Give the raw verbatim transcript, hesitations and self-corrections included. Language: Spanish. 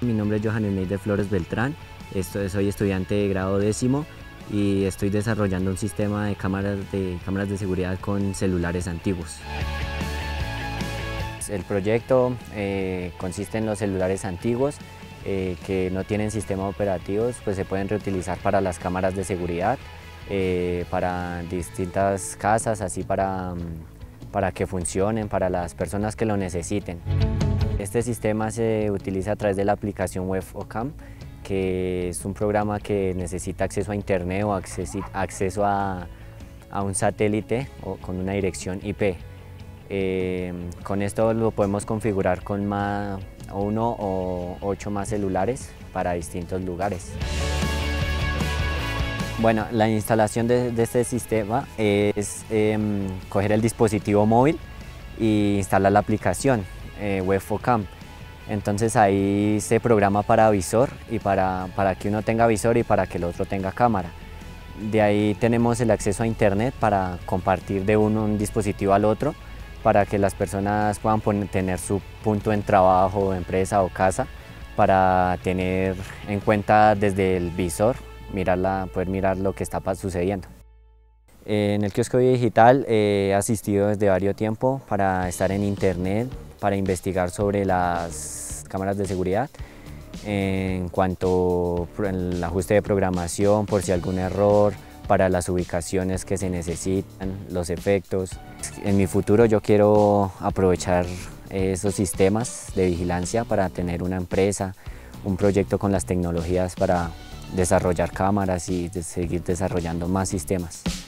Mi nombre es Johannes Neider Flores Beltrán, estoy, soy estudiante de grado décimo y estoy desarrollando un sistema de cámaras de, cámaras de seguridad con celulares antiguos. El proyecto eh, consiste en los celulares antiguos eh, que no tienen sistemas operativos, pues se pueden reutilizar para las cámaras de seguridad, eh, para distintas casas, así para, para que funcionen, para las personas que lo necesiten. Este sistema se utiliza a través de la aplicación web O C A M, que es un programa que necesita acceso a internet o acceso a, a un satélite o con una dirección I P. Eh, con esto lo podemos configurar con más, uno o ocho más celulares para distintos lugares. Bueno, la instalación de, de este sistema es eh, coger el dispositivo móvil e instalar la aplicación eh, web O C A M. Entonces ahí se programa para visor y para, para que uno tenga visor y para que el otro tenga cámara. De ahí tenemos el acceso a internet para compartir de uno un dispositivo al otro, para que las personas puedan poner, tener su punto en trabajo, empresa o casa, para tener en cuenta desde el visor, mirarla, poder mirar lo que está sucediendo. En el kiosco digital he asistido desde varios tiempo para estar en internet, para investigar sobre las cámaras de seguridad, en cuanto al ajuste de programación, por si algún error, para las ubicaciones que se necesitan, los efectos. En mi futuro yo quiero aprovechar esos sistemas de vigilancia para tener una empresa, un proyecto con las tecnologías para desarrollar cámaras y seguir desarrollando más sistemas.